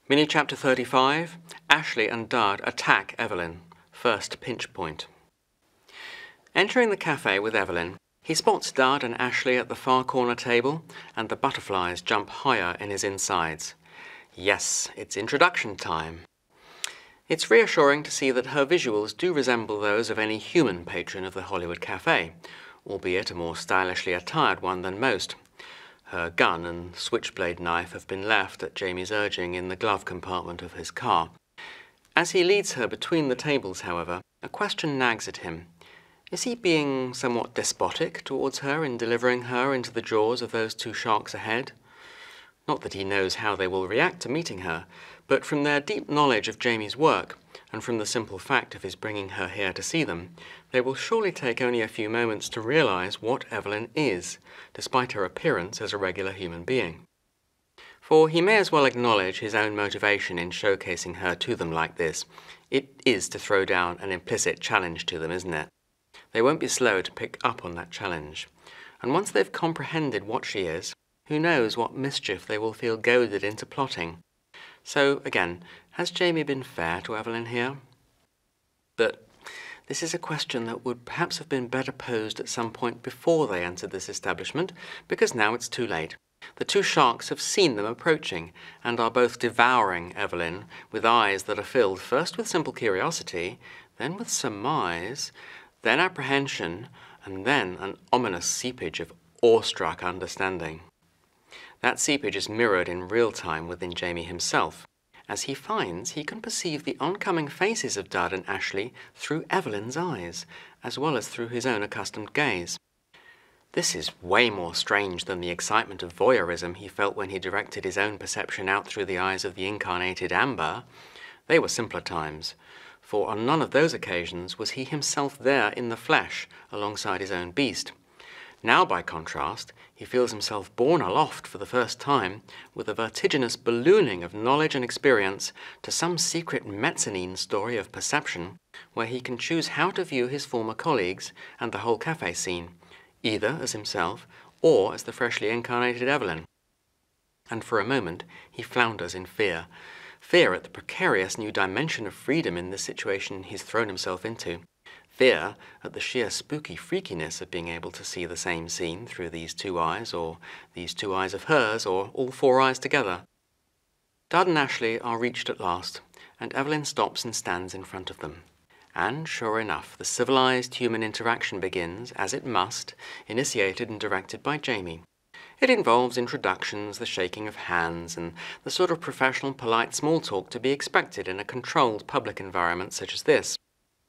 Mini Chapter 35, Ashley and Dud attack Evelyn. First pinch point. Entering the cafe with Evelyn, he spots Dud and Ashley at the far corner table, and the butterflies jump higher in his insides. Yes, it's introduction time. It's reassuring to see that her visuals do resemble those of any human patron of the Hollywood cafe, albeit a more stylishly attired one than most. Her gun and switchblade knife have been left at Jaymi's urging in the glove compartment of his car. As he leads her between the tables, however, a question nags at him. Is he being somewhat despotic towards her in delivering her into the jaws of those two sharks ahead? Not that he knows how they will react to meeting her, but from their deep knowledge of Jaymi's work, and from the simple fact of his bringing her here to see them, they will surely take only a few moments to realize what Evelyn is, despite her appearance as a regular human being. For he may as well acknowledge his own motivation in showcasing her to them like this. It is to throw down an implicit challenge to them, isn't it? They won't be slow to pick up on that challenge. And once they've comprehended what she is, who knows what mischief they will feel goaded into plotting. So, again, has Jaymi been fair to Evelyn here? But this is a question that would perhaps have been better posed at some point before they entered this establishment, because now it's too late. The two sharks have seen them approaching, and are both devouring Evelyn with eyes that are filled first with simple curiosity, then with surmise, then apprehension, and then an ominous seepage of awestruck understanding. That seepage is mirrored in real time within Jaymi himself, as he finds he can perceive the oncoming faces of Dud and Ashley through Evelyn's eyes, as well as through his own accustomed gaze. This is way more strange than the excitement of voyeurism he felt when he directed his own perception out through the eyes of the incarnated Amber. They were simpler times, for on none of those occasions was he himself there in the flesh alongside his own beast. Now, by contrast, he feels himself borne aloft for the first time with a vertiginous ballooning of knowledge and experience to some secret mezzanine story of perception where he can choose how to view his former colleagues and the whole cafe scene, either as himself or as the freshly incarnated Evelyn. And for a moment he flounders in fear. Fear at the precarious new dimension of freedom in this situation he's thrown himself into. Fear at the sheer spooky freakiness of being able to see the same scene through these two eyes, or these two eyes of hers, or all four eyes together. Dud and Ashley are reached at last, and Evelyn stops and stands in front of them. And, sure enough, the civilized human interaction begins, as it must, initiated and directed by Jaymi. It involves introductions, the shaking of hands, and the sort of professional, polite small talk to be expected in a controlled public environment such as this.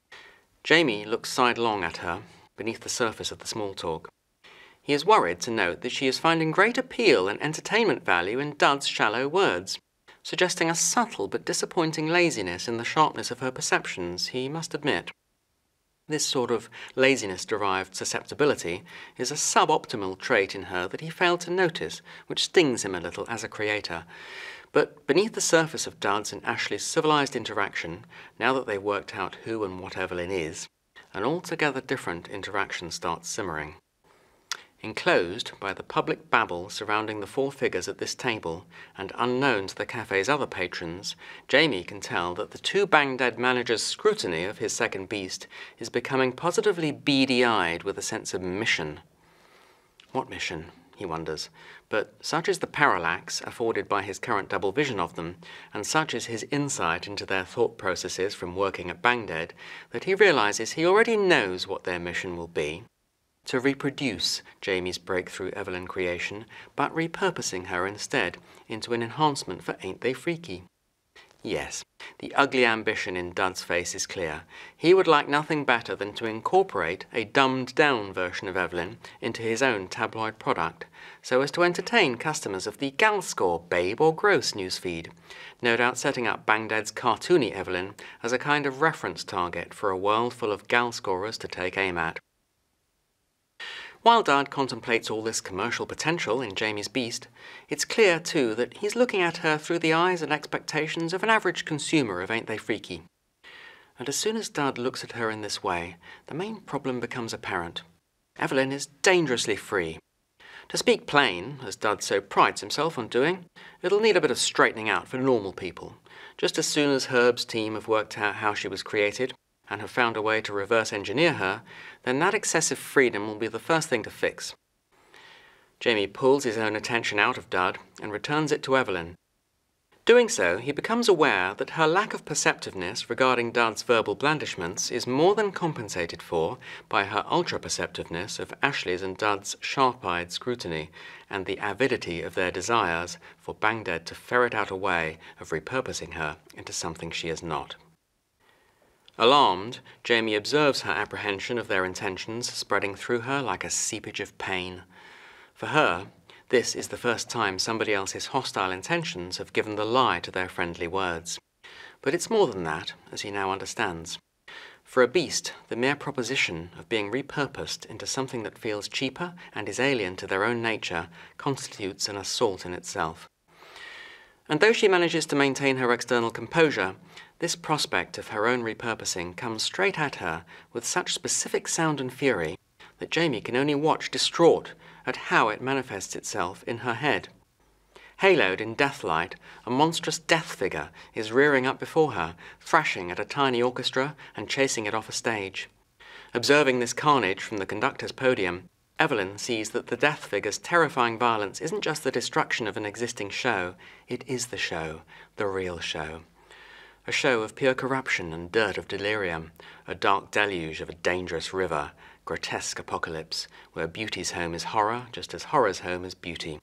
Jaymi looks sidelong at her, beneath the surface of the small talk. He is worried to note that she is finding great appeal and entertainment value in Dud's shallow words, suggesting a subtle but disappointing laziness in the sharpness of her perceptions, he must admit. This sort of laziness-derived susceptibility is a suboptimal trait in her that he failed to notice, which stings him a little as a creator. But beneath the surface of Dud's and Ashley's civilized interaction, now that they've worked out who and what Evelyn is, an altogether different interaction starts simmering. Enclosed by the public babble surrounding the four figures at this table, and unknown to the cafe's other patrons, Jaymi can tell that the two bang-dead managers' scrutiny of his second beast is becoming positively beady-eyed with a sense of mission. What mission? He wonders, but such is the parallax afforded by his current double vision of them, and such is his insight into their thought processes from working at Bangdead, that he realizes he already knows what their mission will be: to reproduce Jaymi's breakthrough Evelyn creation, but repurposing her instead into an enhancement for Ain't They Freaky? Yes, the ugly ambition in Dud's face is clear. He would like nothing better than to incorporate a dumbed-down version of Evelyn into his own tabloid product, so as to entertain customers of the gal score, babe or gross newsfeed, no doubt setting up Bangdead's cartoony Evelyn as a kind of reference target for a world full of gal scorers to take aim at. While Dud contemplates all this commercial potential in Jaymi's beast, it's clear, too, that he's looking at her through the eyes and expectations of an average consumer of Ain't They Freaky. And as soon as Dud looks at her in this way, the main problem becomes apparent. Evelyn is dangerously free. To speak plain, as Dud so prides himself on doing, it'll need a bit of straightening out for normal people. Just as soon as Herb's team have worked out how she was created, and have found a way to reverse engineer her, then that excessive freedom will be the first thing to fix. Jaymi pulls his own attention out of Dud and returns it to Evelyn. Doing so, he becomes aware that her lack of perceptiveness regarding Dud's verbal blandishments is more than compensated for by her ultra-perceptiveness of Ashley's and Dud's sharp-eyed scrutiny and the avidity of their desires for Bangdead to ferret out a way of repurposing her into something she is not. Alarmed, Jaymi observes her apprehension of their intentions spreading through her like a seepage of pain. For her, this is the first time somebody else's hostile intentions have given the lie to their friendly words. But it's more than that, as he now understands. For a beast, the mere proposition of being repurposed into something that feels cheaper and is alien to their own nature constitutes an assault in itself. And though she manages to maintain her external composure, this prospect of her own repurposing comes straight at her with such specific sound and fury that Jaymi can only watch distraught at how it manifests itself in her head. Haloed in deathlight, a monstrous death figure is rearing up before her, thrashing at a tiny orchestra and chasing it off a stage. Observing this carnage from the conductor's podium, Evelyn sees that the death figure's terrifying violence isn't just the destruction of an existing show, it is the show, the real show. A show of pure corruption and dirt of delirium, a dark deluge of a dangerous river, grotesque apocalypse, where beauty's home is horror just as horror's home is beauty.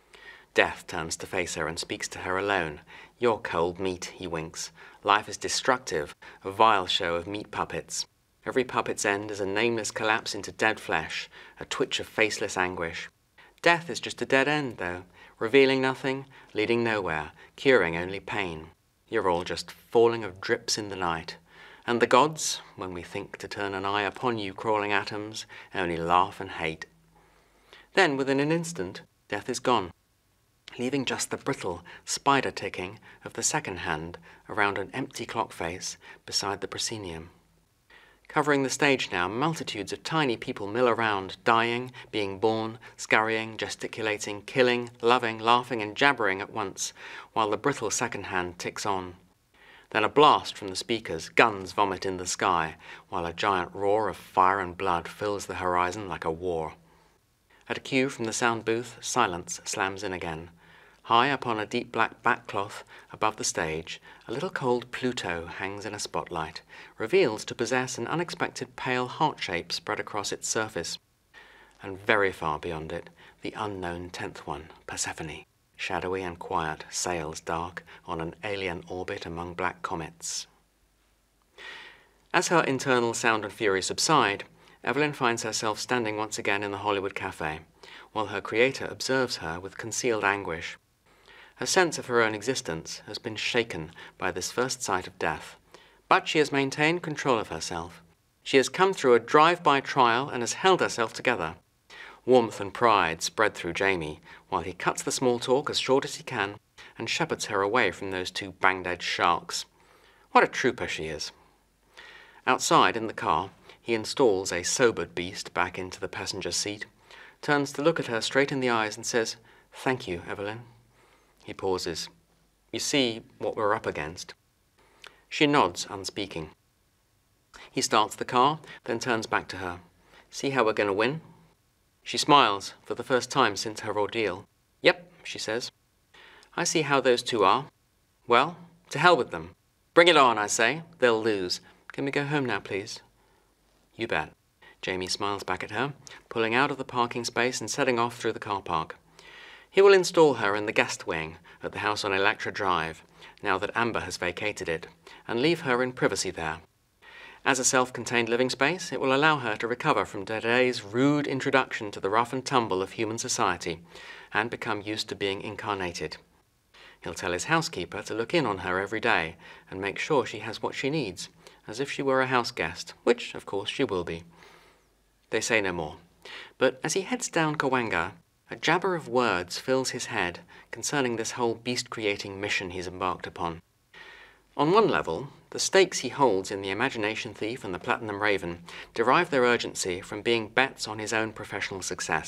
Death turns to face her and speaks to her alone. "You're cold meat," he winks. "Life is destructive, a vile show of meat puppets. Every puppet's end is a nameless collapse into dead flesh, a twitch of faceless anguish. Death is just a dead end, though, revealing nothing, leading nowhere, curing only pain. You're all just falling of drips in the night. And the gods, when we think to turn an eye upon you crawling atoms, only laugh and hate." Then, within an instant, death is gone, leaving just the brittle spider ticking of the second hand around an empty clock face beside the proscenium. Covering the stage now, multitudes of tiny people mill around, dying, being born, scurrying, gesticulating, killing, loving, laughing and jabbering at once, while the brittle second hand ticks on. Then a blast from the speakers, guns vomit in the sky, while a giant roar of fire and blood fills the horizon like a war. At a cue from the sound booth, silence slams in again. High upon a deep black backcloth above the stage, a little cold Pluto hangs in a spotlight, revealed to possess an unexpected pale heart shape spread across its surface. And very far beyond it, the unknown 10th one, Persephone, shadowy and quiet, sails dark on an alien orbit among black comets. As her internal sound and fury subside, Evelyn finds herself standing once again in the Hollywood café, while her creator observes her with concealed anguish. Her sense of her own existence has been shaken by this first sight of death, but she has maintained control of herself. She has come through a drive-by trial and has held herself together. Warmth and pride spread through Jaymi, while he cuts the small talk as short as he can and shepherds her away from those two Bangdead sharks. What a trooper she is. Outside, in the car, he installs a sobered beast back into the passenger seat, turns to look at her straight in the eyes and says, "Thank you, Evelyn." He pauses. "You see what we're up against?" She nods, unspeaking. He starts the car, then turns back to her. "See how we're going to win?" She smiles, for the first time since her ordeal. "Yep," she says. "I see how those two are. Well, to hell with them. Bring it on, I say. They'll lose. Can we go home now, please?" "You bet." Jaymi smiles back at her, pulling out of the parking space and setting off through the car park. He will install her in the guest wing at the house on Electra Drive, now that Amber has vacated it, and leave her in privacy there. As a self-contained living space, it will allow her to recover from today's rude introduction to the rough and tumble of human society, and become used to being incarnated. He'll tell his housekeeper to look in on her every day and make sure she has what she needs, as if she were a house guest, which, of course, she will be. They say no more, but as he heads down Kawanga, a jabber of words fills his head concerning this whole beast-creating mission he's embarked upon. On one level, the stakes he holds in the Imagination Thief and the Platinum Raven derive their urgency from being bets on his own professional success.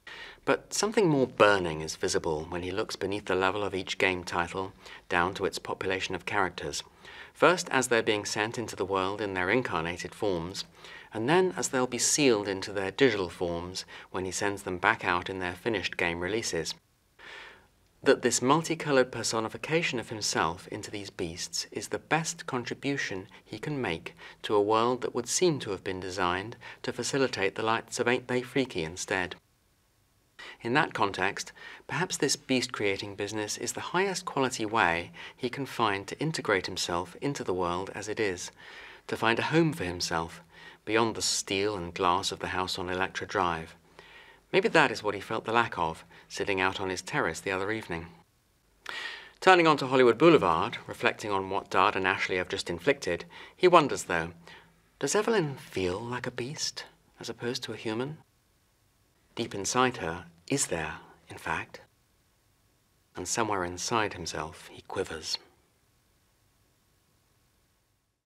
But something more burning is visible when he looks beneath the level of each game title, down to its population of characters, first as they're being sent into the world in their incarnated forms, and then as they'll be sealed into their digital forms when he sends them back out in their finished game releases. That this multicoloured personification of himself into these beasts is the best contribution he can make to a world that would seem to have been designed to facilitate the likes of Ain't They Freaky instead. In that context, perhaps this beast-creating business is the highest quality way he can find to integrate himself into the world as it is, to find a home for himself, beyond the steel and glass of the house on Electra Drive. Maybe that is what he felt the lack of, sitting out on his terrace the other evening. Turning onto Hollywood Boulevard, reflecting on what Dud and Ashley have just inflicted, he wonders though, does Evelyn feel like a beast, as opposed to a human? Deep inside her, is there, in fact? And somewhere inside himself, he quivers.